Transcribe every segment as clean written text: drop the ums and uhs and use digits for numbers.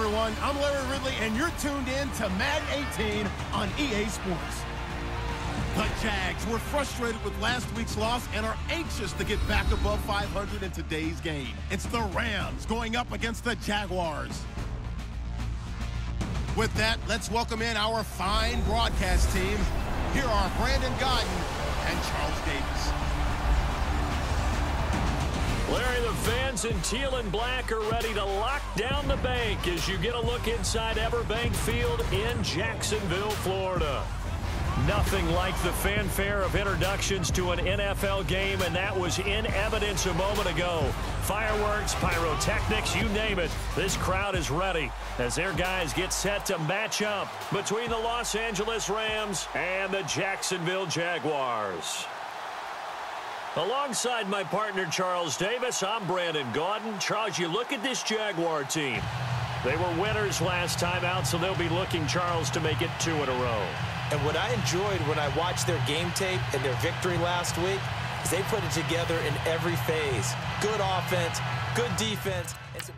everyone. I'm Larry Ridley, and you're tuned in to Madden 18 on EA Sports. The Jags were frustrated with last week's loss and are anxious to get back above 500 in today's game. It's the Rams going up against the Jaguars. With that, let's welcome in our fine broadcast team. Here are Brandon Gaudin and Charles Davis. Larry, the fans in teal and black are ready to lock down the bank as you get a look inside EverBank Field in Jacksonville, Florida. Nothing like the fanfare of introductions to an NFL game, and that was in evidence a moment ago. Fireworks, pyrotechnics, you name it. This crowd is ready as their guys get set to match up between the Los Angeles Rams and the Jacksonville Jaguars. Alongside my partner, Charles Davis, I'm Brandon Gaudin. Charles, you look at this Jaguar team. They were winners last time out, so they'll be looking, Charles, to make it 2 in a row. And what I enjoyed when I watched their game tape and their victory last week is they put it together in every phase. Good offense, good defense, and some...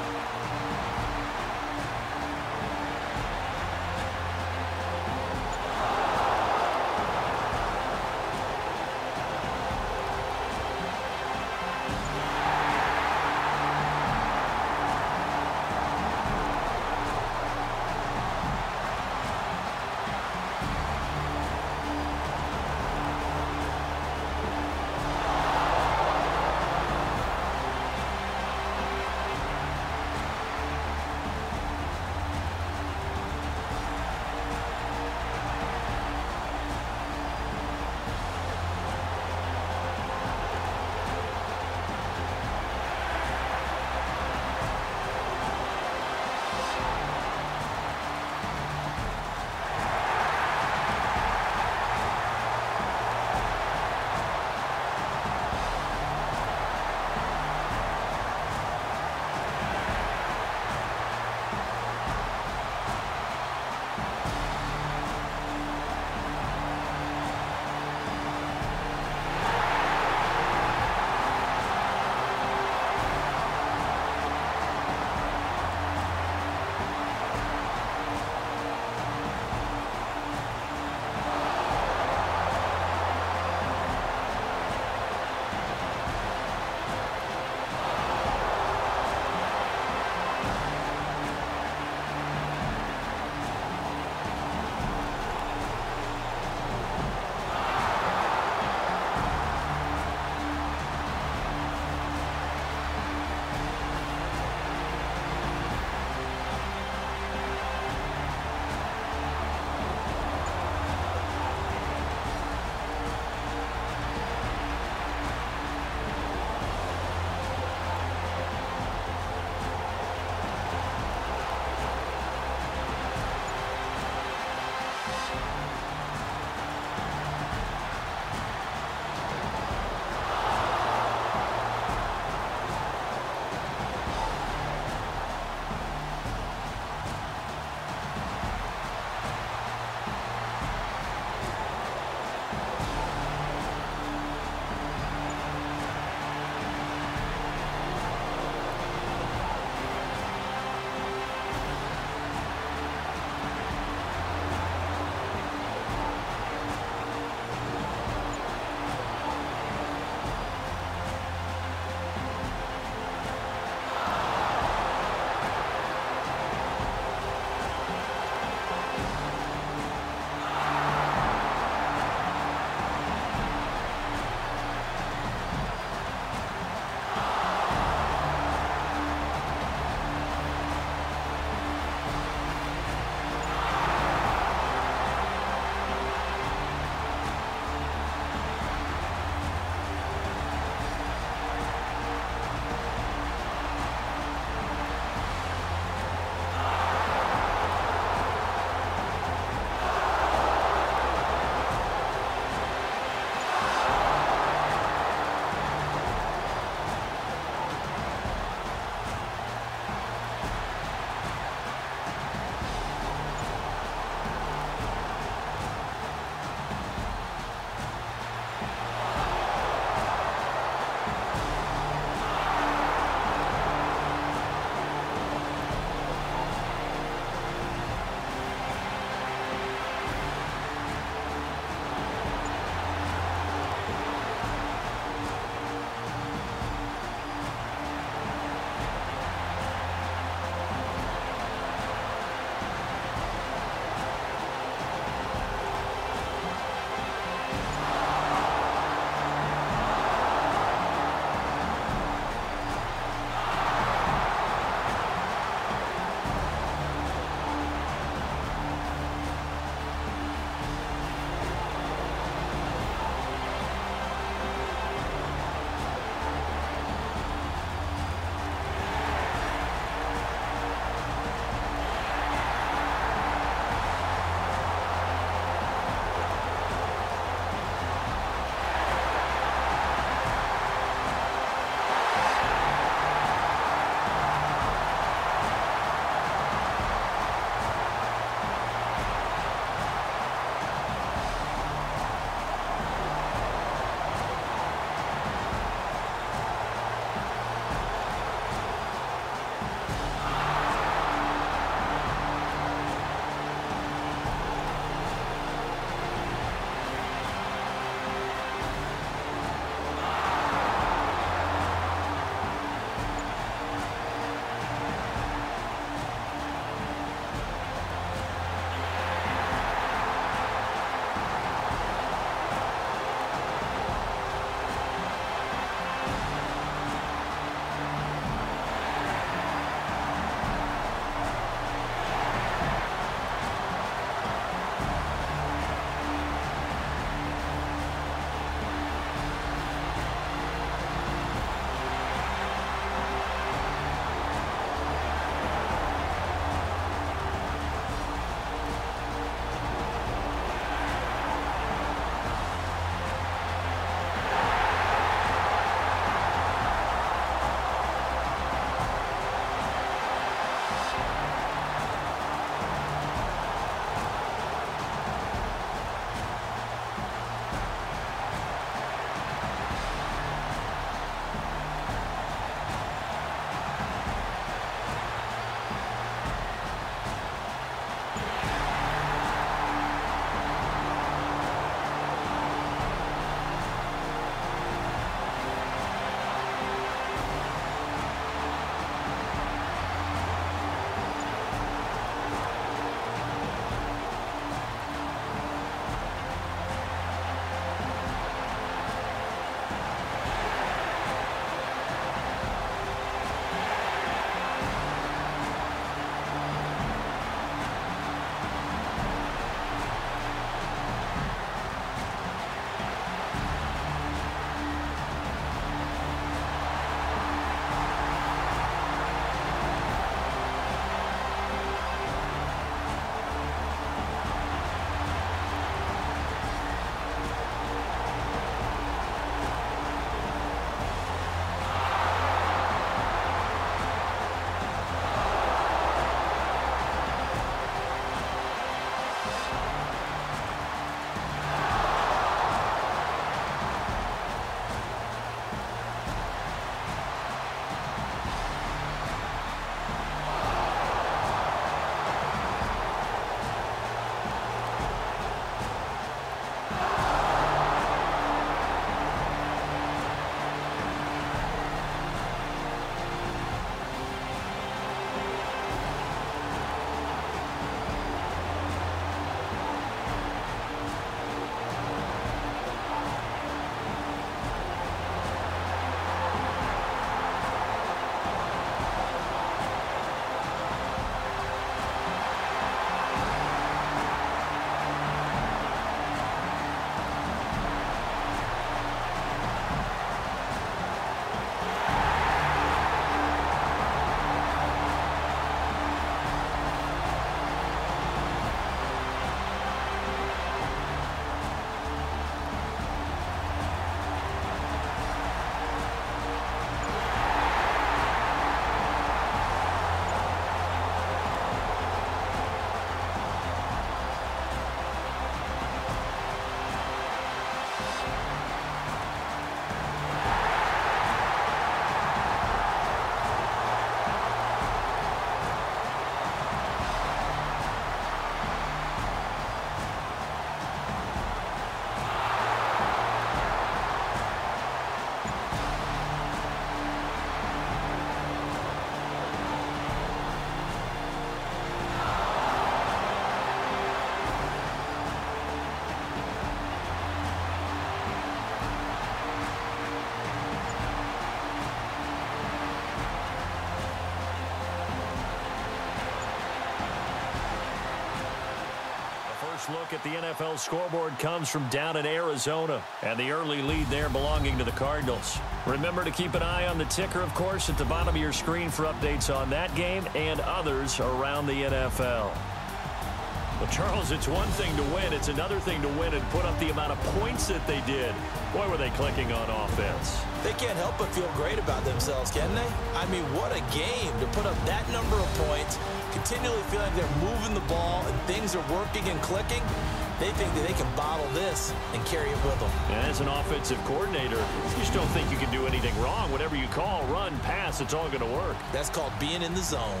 First look at the NFL scoreboard comes from down in Arizona, and the early lead there belonging to the Cardinals. Remember to keep an eye on the ticker, of course, at the bottom of your screen for updates on that game and others around the NFL. Well, Charles, it's one thing to win. It's another thing to win and put up the amount of points that they did. Boy, were they clicking on offense. They can't help but feel great about themselves, can they? I mean, what a game to put up that number of points, continually feel like they're moving the ball and things are working and clicking. They think that they can bottle this and carry it with them. And as an offensive coordinator, you just don't think you can do anything wrong. Whatever you call, run, pass, it's all going to work. That's called being in the zone.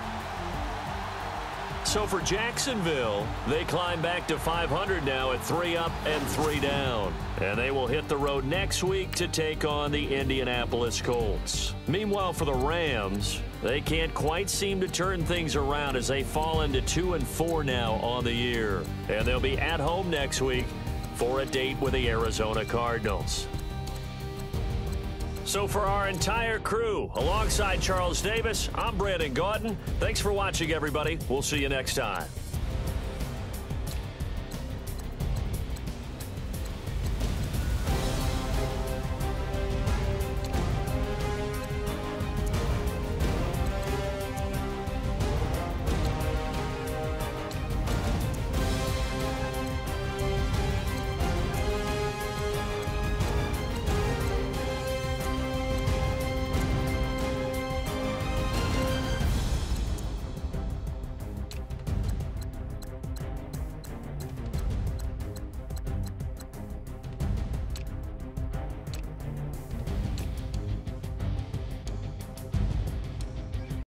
So for Jacksonville, they climb back to 500 now at 3 up and 3 down. And they will hit the road next week to take on the Indianapolis Colts. Meanwhile, for the Rams, they can't quite seem to turn things around as they fall into 2-4 now on the year. And they'll be at home next week for a date with the Arizona Cardinals. So for our entire crew, alongside Charles Davis, I'm Brandon Gaudin. Thanks for watching, everybody. We'll see you next time.